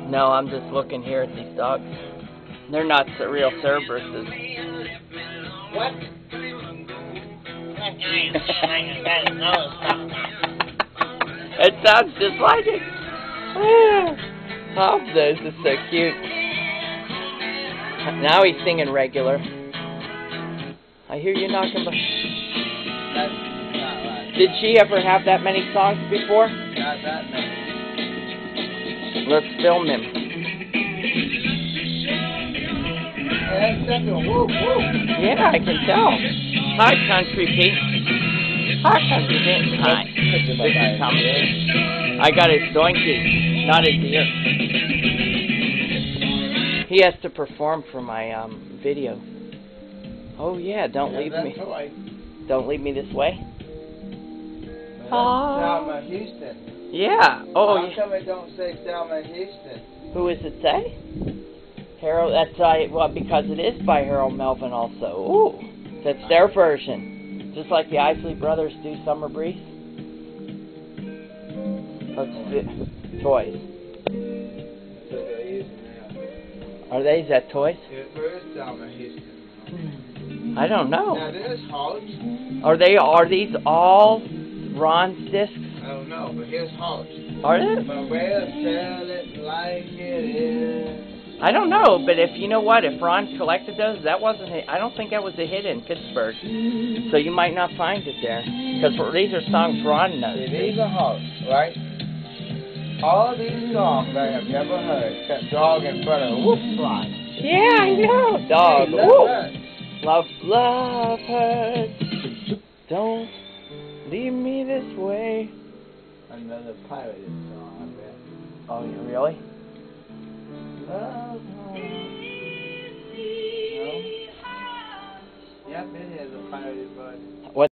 No, I'm just looking here at these dogs. They're not real Cerberuses. What? It sounds just like it. Hobnose is so cute. Now he's singing regular. I hear you knocking. That's not right. Did she ever have that many songs before? Not that many. Let's film him. Hey, that's second. Woo, woo. Yeah, I can tell. Hi, Country Pete. Hi, Country Pete. Hi. This is Tommy. I got his donkey, not his ear. He has to perform for my video. Oh yeah, don't leave me. Don't leave me this way. Selma Houston. Yeah. Oh. How come it don't say Selma Houston? Who is it say? Harold. That's well, because it is by Harold Melvin also. Ooh, that's their version. Just like the Isley Brothers do Summer Breeze. Let's toys. Are they? Is that toys? Where is Selma Houston? I don't know. Now there's Hollis. Are these all Ron's discs? I don't know, but here's Hollis. Are they? But we'll sell it like it is. I don't know, but if you know what, if Ron collected those, that wasn't. I don't think that was a hit in Pittsburgh, so you might not find it there because these are songs Ron knows. These are Hollis, right? All these songs I have never heard, except Dog in Front of Whoop Fly. Yeah, I know. Dog. Hey, Love hurts. Don't leave me this way. Another pirated song, I bet. Oh, you really? Love hurts. No? Yep, it is a pirated version.